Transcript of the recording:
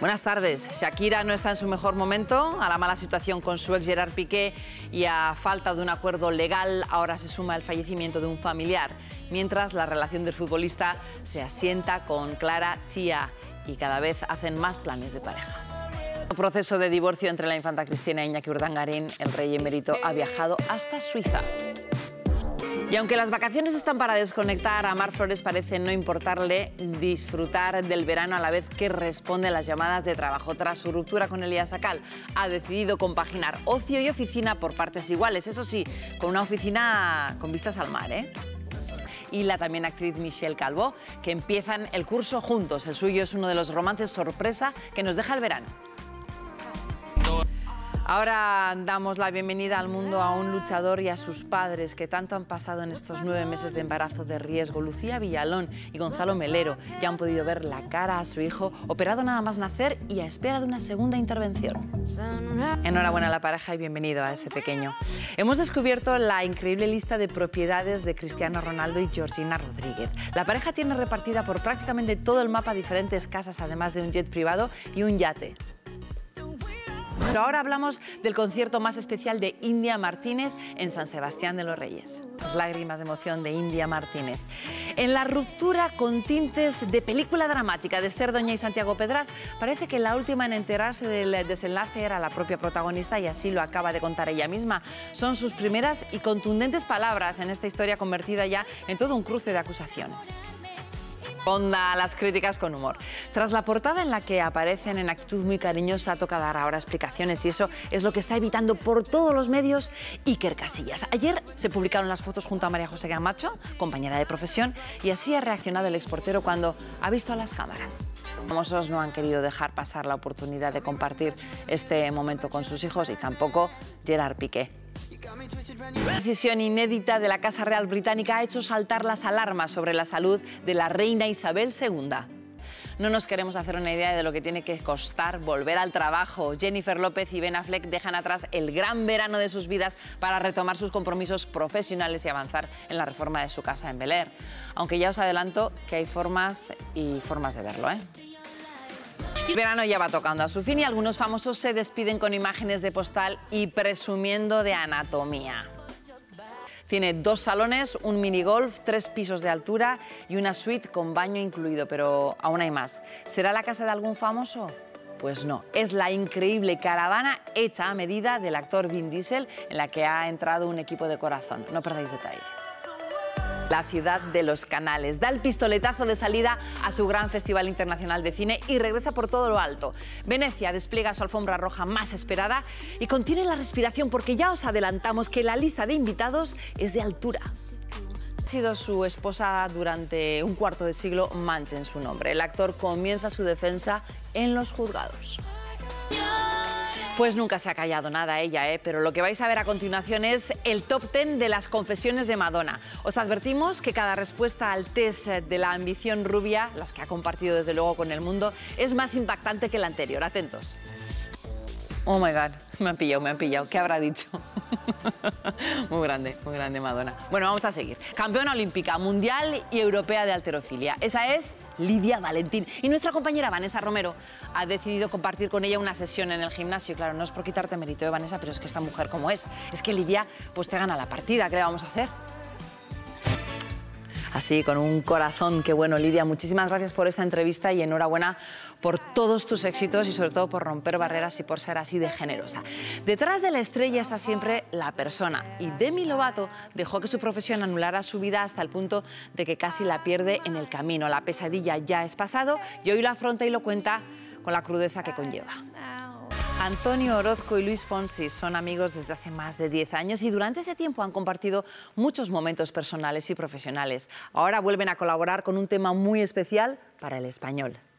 Buenas tardes. Shakira no está en su mejor momento. A la mala situación con su ex Gerard Piqué y a falta de un acuerdo legal, ahora se suma el fallecimiento de un familiar. Mientras, la relación del futbolista se asienta con Clara Chía y cada vez hacen más planes de pareja. El proceso de divorcio entre la infanta Cristina e Iñaki Urdangarín, el rey emérito ha viajado hasta Suiza. Y aunque las vacaciones están para desconectar, a Mar Flores parece no importarle disfrutar del verano a la vez que responde a las llamadas de trabajo. Tras su ruptura con Elías Acal, ha decidido compaginar ocio y oficina por partes iguales. Eso sí, con una oficina con vistas al mar, ¿eh? Y la también actriz Michelle Calvo, que empiezan el curso juntos. El suyo es uno de los romances sorpresa que nos deja el verano. Ahora damos la bienvenida al mundo a un luchador y a sus padres que tanto han pasado en estos 9 meses de embarazo de riesgo. Lucía Villalón y Gonzalo Melero ya han podido ver la cara a su hijo, operado nada más nacer y a espera de una segunda intervención. Enhorabuena a la pareja y bienvenido a ese pequeño. Hemos descubierto la increíble lista de propiedades de Cristiano Ronaldo y Georgina Rodríguez. La pareja tiene repartida por prácticamente todo el mapa diferentes casas, además de un jet privado y un yate. Pero ahora hablamos del concierto más especial de India Martínez en San Sebastián de los Reyes. Las lágrimas de emoción de India Martínez. En la ruptura con tintes de película dramática de Esther Doña y Santiago Pedraz, parece que la última en enterarse del desenlace era la propia protagonista y así lo acaba de contar ella misma. Son sus primeras y contundentes palabras en esta historia convertida ya en todo un cruce de acusaciones. Ponda las críticas con humor. Tras la portada en la que aparecen en actitud muy cariñosa, toca dar ahora explicaciones y eso es lo que está evitando por todos los medios Iker Casillas. Ayer se publicaron las fotos junto a María José Camacho, compañera de profesión, y así ha reaccionado el exportero cuando ha visto a las cámaras. Los famosos no han querido dejar pasar la oportunidad de compartir este momento con sus hijos y tampoco Gerard Piqué. La decisión inédita de la Casa Real Británica ha hecho saltar las alarmas sobre la salud de la reina Isabel II. No nos queremos hacer una idea de lo que tiene que costar volver al trabajo. Jennifer López y Ben Affleck dejan atrás el gran verano de sus vidas para retomar sus compromisos profesionales y avanzar en la reforma de su casa en Bel Air. Aunque ya os adelanto que hay formas y formas de verlo, ¿eh? El verano ya va tocando a su fin y algunos famosos se despiden con imágenes de postal y presumiendo de anatomía. Tiene 2 salones, un minigolf, 3 pisos de altura y una suite con baño incluido, pero aún hay más. ¿Será la casa de algún famoso? Pues no, es la increíble caravana hecha a medida del actor Vin Diesel en la que ha entrado un equipo de corazón. No perdáis detalle. La ciudad de los canales da el pistoletazo de salida a su gran Festival Internacional de Cine y regresa por todo lo alto. Venecia despliega su alfombra roja más esperada y contiene la respiración porque ya os adelantamos que la lista de invitados es de altura. Ha sido su esposa durante un cuarto de siglo, manchen su nombre. El actor comienza su defensa en los juzgados. Pues nunca se ha callado nada ella, pero lo que vais a ver a continuación es el top 10 de las confesiones de Madonna. Os advertimos que cada respuesta al test de la ambición rubia, las que ha compartido desde luego con el mundo, es más impactante que la anterior. Atentos. Oh my God, me han pillado. ¿Qué habrá dicho? Muy grande Madonna. Bueno, vamos a seguir. Campeona olímpica, mundial y europea de halterofilia. Esa es Lidia Valentín. Y nuestra compañera Vanessa Romero ha decidido compartir con ella una sesión en el gimnasio. Claro, no es por quitarte mérito, Vanessa, pero es que esta mujer como es que Lidia pues te gana la partida. ¿Qué le vamos a hacer? Así, con un corazón. Qué bueno, Lidia. Muchísimas gracias por esta entrevista y enhorabuena por todos tus éxitos y sobre todo por romper barreras y por ser así de generosa. Detrás de la estrella está siempre la persona y Demi Lovato dejó que su profesión anulara su vida hasta el punto de que casi la pierde en el camino. La pesadilla ya es pasado y hoy lo afronta y lo cuenta con la crudeza que conlleva. Antonio Orozco y Luis Fonsi son amigos desde hace más de 10 años y durante ese tiempo han compartido muchos momentos personales y profesionales. Ahora vuelven a colaborar con un tema muy especial para El Español.